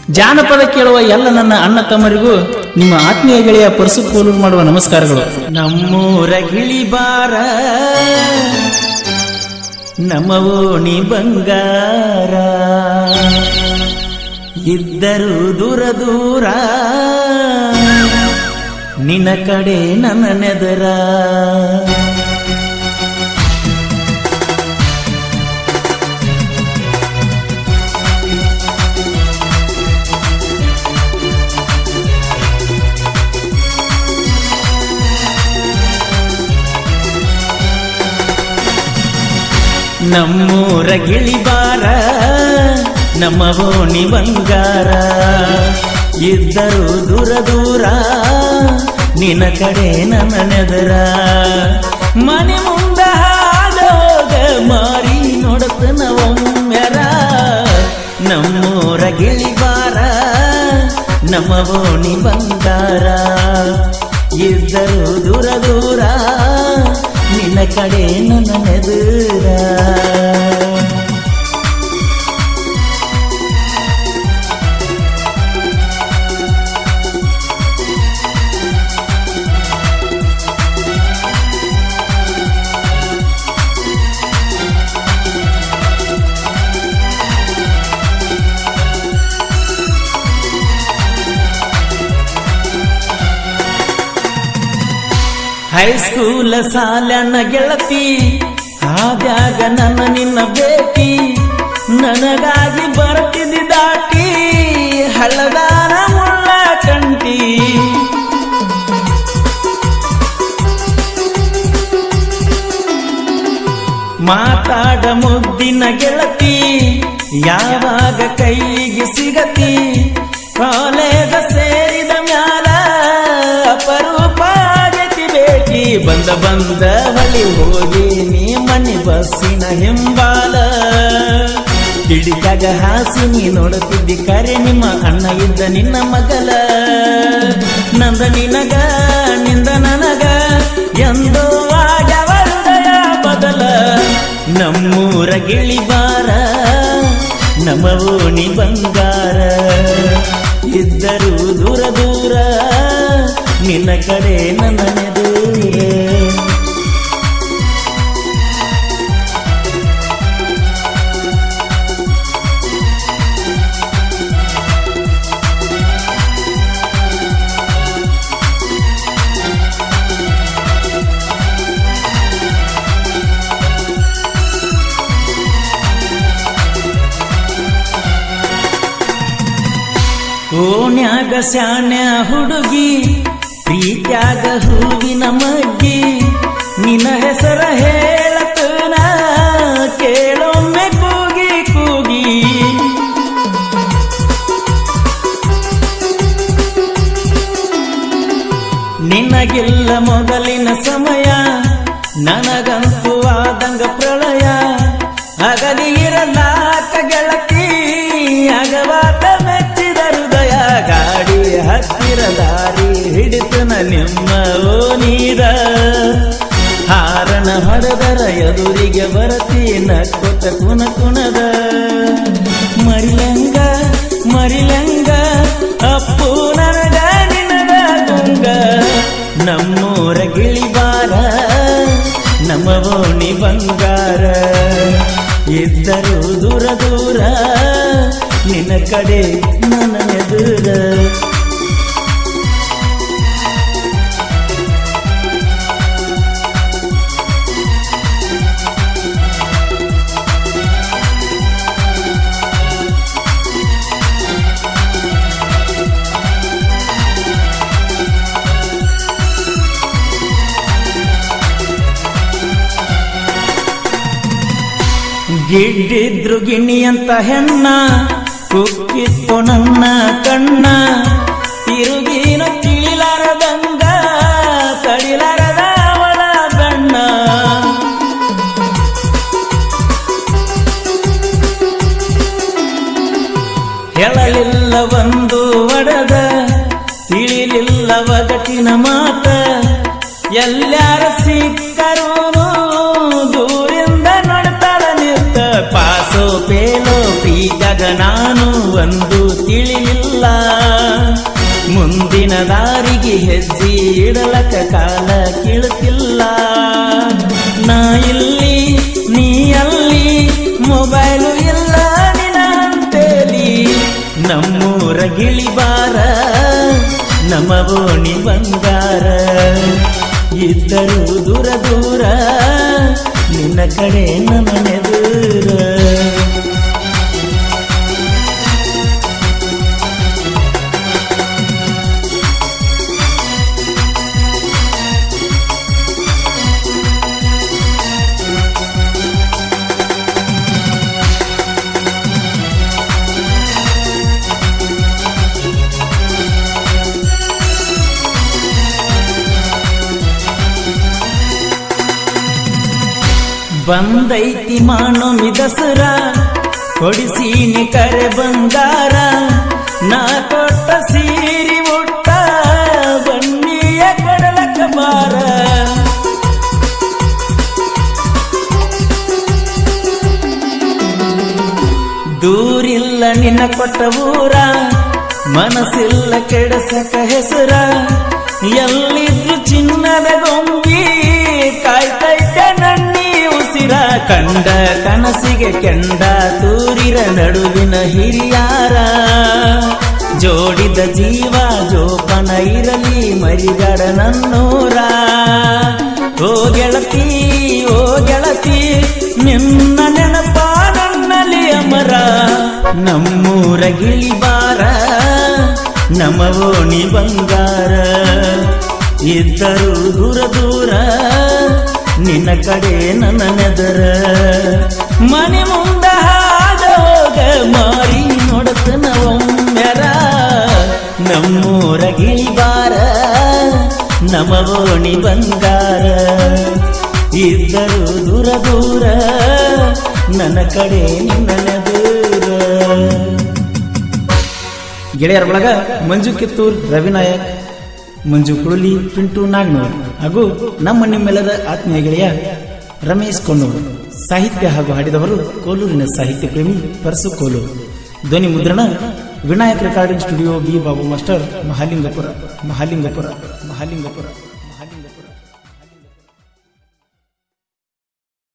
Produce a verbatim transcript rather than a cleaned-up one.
ಜಾನಪದ ಕೇಳುವ ಎಲ್ಲ ನನ್ನ ಅಣ್ಣ ತಮ್ಮರಿಗೂ ನಿಮ್ಮ ಆತ್ಮೀಯ ಗೆಳೆಯ ಪರಸು ಕೋಲೂರು ಮಾಡುವ ನಮಸ್ಕಾರಗಳು. ನಮ್ಮೂರ ಗಿಳಿಬಾರ ನಮ್ಮ ಓಣಿ ಬಂಗಾರ, ಇದ್ದರು ದೂರ ದೂರ ನಿನ್ನ ಕಡೆ ನನ್ನ ನೆದರ. ನಮ್ಮೂರ ಗಿಳಿಬಾರ ನಮ್ಮ ಓಣಿ ಬಂಗಾರ, ಇದ್ದರು ದೂರ ದೂರ ನಿನ್ನ ಕಡೆ ನನ್ನ ನೆದರ. ಮನೆ ಮುಂದ ಹಾದೋಗ ಮಾರಿ ನೋಡತನ ಒಮ್ಮೆರ. ನಮ್ಮೂರ ಗಿಳಿಬಾರ ನಮ್ಮ ಓಣಿ ಬಂಗಾರ, ಇದ್ದರು ದೂರ ದೂರ ನಿನ್ನ ಕಡೆ ನನ್ನ ನೆದರ. ಹೈಸ್ಕೂಲ ಸಾಲನ ಗೆಳತಿ ಆದ್ಯಾಗ ನನ್ನ ನಿನ್ನ ಭೇಟಿ, ನನಗಾಗಿ ಬರ್ತಿದ್ದಿ ದಾಟಿ ಹಳ್ಳದಾನ ಮುಳ್ಳ ಕಂಟಿ. ಮಾತಾಡ ಮುದ್ದಿನ ಗೆಳತಿ ಯಾವಾಗ ಕೈಗೆ ಸಿಗತಿ, ಕಾಲೇಜ ಸೇರಿದ ಮ್ಯಾಲ ಅಪರೂಪ ಭೇಟಿ. ಬಂದ ಬಂದ ಬಳಿ ಹೋಗಿ ನೀ ಮನೆ ಬಸ್ಸಿನ ಹಿಂಬಾಲ, ಕಿಡಿಕಾಗ ಹಾಸಿ ನೀ ನೋಡುತ್ತಿದ್ದಿ ಕರೆ ನಿಮ್ಮ ಅಣ್ಣ ಇದ್ದ ನಿನ್ನ ಮಗಲ. ನಂದ ನಿನಗ ನಿಂದ ನನಗ ಎಂದೋ ಆಗ್ಯವ ಹೃದಯ ಬದಲ. ನಮ್ಮೂರ ಗಿಳಿಬಾರ ನಮ್ಮ ಓಣಿ ಬಂಗಾರ, ಇದ್ದರೂ ದೂರ ದೂರ ನಿನ್ನ ಕಡೆ ನನ್ನ ನೆದರ. ಓಣ್ಯಾಗ ಶಾಣ್ಯ ಹುಡುಗಿ ಪ್ರೀತ್ಯಾಗ ಹೂವಿನ ಮಗ್ಗಿ, ನಿನ್ನ ಹೆಸರ ಹೇಳತನ ಕೇಳೊಮ್ಮೆ ಕೂಗಿ ಕೂಗಿ. ನಿನಗಿಲ್ಲ ಮೊದಲಿನ ಸಮಯ ನನಗಂತೂ ಆದಂಗ ಪ್ರಳಯ. ಅಗಲಿ ಇರಲಾಕ ಗೆಳತಿ ಅಗವಾತ ಮೆಚ್ಚಿದ ಹೃದಯ. ಗಾಡಿ ಹತ್ತಿರ ದಾರಿ ಹಿಡಿತನ ನಿಮ್ಮ ಓನೀರ, ಹಾರಣ ಹೊಡೆದರ ಎದುರಿಗೆ ಬರತಿ ನಕ್ಕೊತ ಕುನ ಕುಣದ. ಮರಿಲಂಗ ಮರಿಲಂಗ ಅಪ್ಪು ನನಗ ನಿನಗ ಗುಂಗ. ನಮ್ಮೂರ ಗಿಳಿಬಾರ ನಮ್ಮ ಓಣಿ ಬಂಗಾರ, ಇದ್ದರೂ ದೂರ ದೂರ ನಿನ್ನ ಕಡೆ ನನ್ನ ನೆದರ. ಗಿಡ್ಡಿದ್ರು ಗಿಣ್ಣಿ ಅಂತ ಹೆಣ್ಣ ಕುಕ್ಕಿತ್ತು ನನ್ನ ಕಣ್ಣ, ತಿರುಗಿನ ತಿಳಿಲಾರದಂಗ ತಡಿಲಾರದ ಅವಳ ಬಣ್ಣ. ಹೇಳಲಿಲ್ಲ ಒಂದು ಒಡದ ತಿಳಿಲಿಲ್ಲ ಒಗಟಿನ ಮಾತ, ಎಲ್ಲಾರ ಸಿಕ್ಕರೂ ದೂರಿಂದ ನೋಡ್ತಾಳ ನಿಂತ. ಪಾಸೋ ಪೇಲೋ ಪ್ರಿಯ ಪ್ರೀತ್ಯಾಗ ನಾನು ಒಂದು ತಿಳಿಲಿಲ್ಲ, ಮುಂದಿನ ದಾರಿಗೆ ಹೆಜ್ಜೆ ಇಡಲಕ ಕಾಲ ಕೀಳುತ್ತಿಲ್ಲ. ನಾ ಇಲ್ಲಿ ನೀ ಅಲ್ಲಿ ಮೊಬೈಲು ಇಲ್ಲ ನಿನ ಅಂತೇಳಿ, ನಮ್ಮೂರ ಗಿಳಿಬಾರ ನಮ್ಮ ಓಣಿ ಬಂಗಾರ. ಇದ್ದರೂ ದೂರ ದೂರ ನಿನ್ನ ಕಡೆ ನಮನೆದೂರ. ಬಂದೈತಿ ಮಾನೋಮಿ ದಸರ ಕೊಡಿಸೀನಿ ಕರೆ ಬಂಗಾರ, ನಾ ಕೊಟ್ಟ ಸೀರಿ ಉಟ್ಟ ಬನ್ನಿಯ ಕೊಡಲಕ ಬಾರ. ದೂರಿಲ್ಲ ನಿನ್ನ ಕೊಟ್ಟ ಊರ, ಮನಸ್ಸಿಲ್ಲ ಕೆಡಸಕ ಹೆಸರ. ಎಲ್ಲಿದ್ರು ಚಿನ್ನದ ಗೊಂಬಿ ಕಾಯ್ತೈತೆ ನನ್ನಿ ಉಸಿರ. ಕಂಡ ಕನಸಿಗೆ ಕೆಂಡ ತೂರಿರ ನಡುವಿನ ಹಿರಿಯಾರ, ಜೋಡಿದ ಜೀವ ಜೋಪನ ಇರಲಿ ಮರಿಗಡ ನನ್ನೂರ. ಓ ಗೆಳತಿ ಓ ಗೆಳತಿ ನಿನ್ನ ನೆನಪ ನನ್ನಲ್ಲಿ ಅಮರ. ನಮ್ಮೂರ ಗಿಳಿಬಾರ ನಮ್ಮ ಓಣಿ ಬಂಗಾರ. ಇದ್ದರೂ ದೂರ ದೂರ ನಿನ್ನ ಕಡೆ ನನ್ನ ನೆದರ. ಮನೆ ಮುಂದ ಹಾದ ಹೋಗ ಮಾರಿ ನೋಡತನ ಒಮ್ಮೆರ. ನಮ್ಮೂರ ಗಿಳಿಬಾರ ನಮ್ಮ ಓಣಿ ಬಂಗಾರ. ಇದ್ದರೂ ದೂರ ದೂರ ನನ್ನ ಕಡೆ ನಿನ್ನ ನೆದರ. ಗೆಳೆಯರ ಒಳಗ ಮಂಜು ಕಿತ್ತೂರ್, ರವಿನಾಯಕ್, ಮಂಜು ಕುಳುಲಿ, ಪಿಂಟು ನಾಗ್ನೂರ್ ಹಾಗೂ ನಮ್ಮ ನಿಮ್ಮೆಲ್ಲರ ಆತ್ಮೀಯ ಗೆಳೆಯ ರಮೇಶ್ ಕೊಣ್ಣೂರ್. ಸಾಹಿತ್ಯ ಹಾಗೂ ಹಾಡಿದವರು ಕೋಲೂರಿನ ಸಾಹಿತ್ಯ ಪ್ರೇಮಿ ಪರಸು ಕೋಲೂರು. ಧ್ವನಿ ಮುದ್ರಣ Vinayak recording studio, B Babu master, Mahalingapura Mahalingapura Mahalingapura